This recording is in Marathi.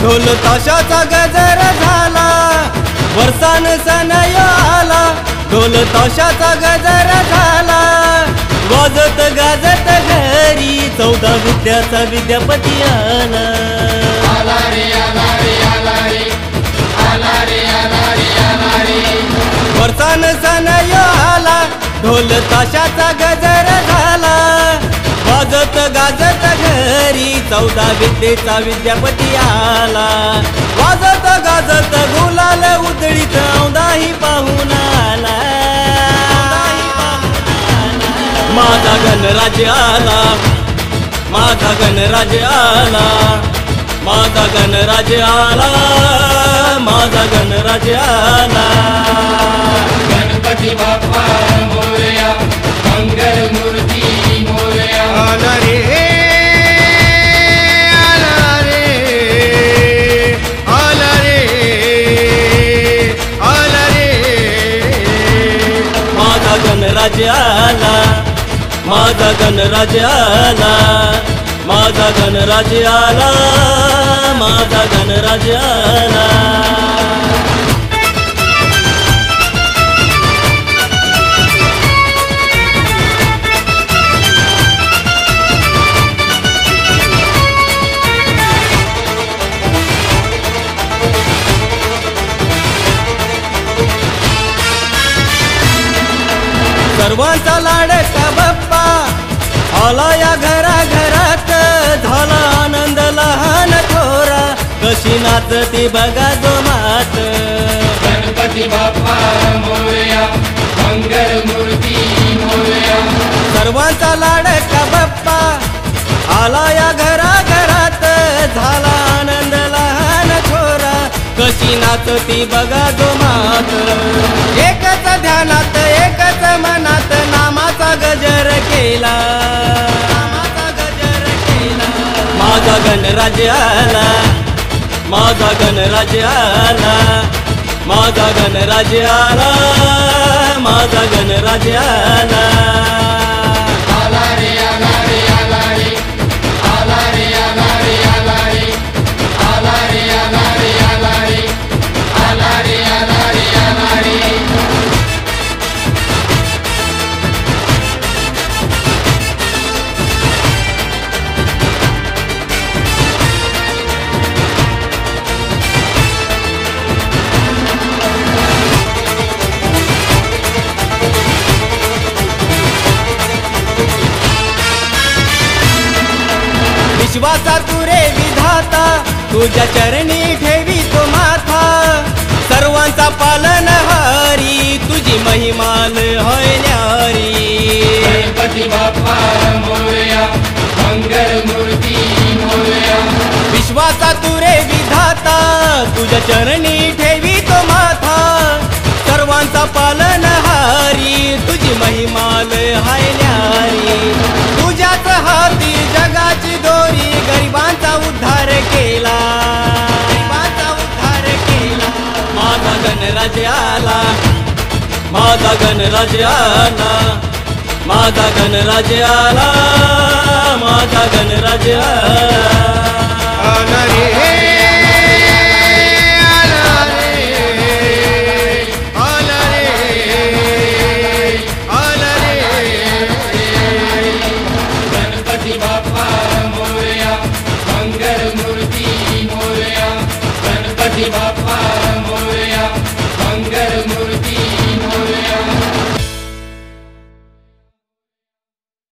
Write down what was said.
ढोल ताशाचा गजर झाला, वर्षान सण आला, ढोल ताशाचा गजर झाला, वाजत गाजत घरी 14 विद्याचा विद्यापती आला। आला रे आला रे आला रे आला रे आला रे आला रे, वर्षान सण आला, ढोल ताशाचा गजर झाला, वाजत गाजत घरी 14 विद्येचा विद्यापती आला। वाजत गाजत गुलाल उधळीत औंदाही पाहून आला, माझा गणराज आला, माझा गणराज आला, माझा गणराज आला, माझा गणराज आला। गणपती बाप्पा मोरया, मंगल मूर्ती मोरया। आला रे आला रे आला रे आला रे, माझा गणराज आला, माझा गणराज आला, माझा गणराज आला, माझा गणराज आला। सर्वांचा लाडका बाप्पा आला या घराघरात, झाला आनंद लहान थोरा, कशी नाचती बघा जो मात। गणपती बाप्पा मोरया, मंगल मूर्ती मोरया। सर्वांचा लाडका बाप्पा आला या घराघरात, झाला आनंद लहान थोरा, कशी नाचती बघा जो मात। एकच ध्यानात एकच मनात नामाचा गजर केला, नामाचा गजर केला, माझा गणराज आला, माझा गणराज आला, माझा गणराज आला, माझा गणराज आला। आला रे आला रे आला रे आला रे आला रे आला रे आला रे आला रे आला रे आला रे आला रे आला रे। विश्वासा तुरे विधाता, तुझ्या चरणी ठेवी तो माथा, सर्वांचा पालनहारी, तुझी महिमाल होय न्यारी। गणपती बाप्पा मोरया, मंगल मूर्ती मोरया। विश्वासा तुरे विधाता, तुझ्या चरणी ठेवी तो माथा, सर्वांचा पालनहारी, तुझी महिमाल हाय न्यारी। तुझ्याच हाती जगाची दोरी, गरिबांचा उद्धार केला, गरिबांचा उद्धार केला, माझा गणराज आला, माझा गणराज आला, माझा गणराज आला, माझा गणराज आला रे।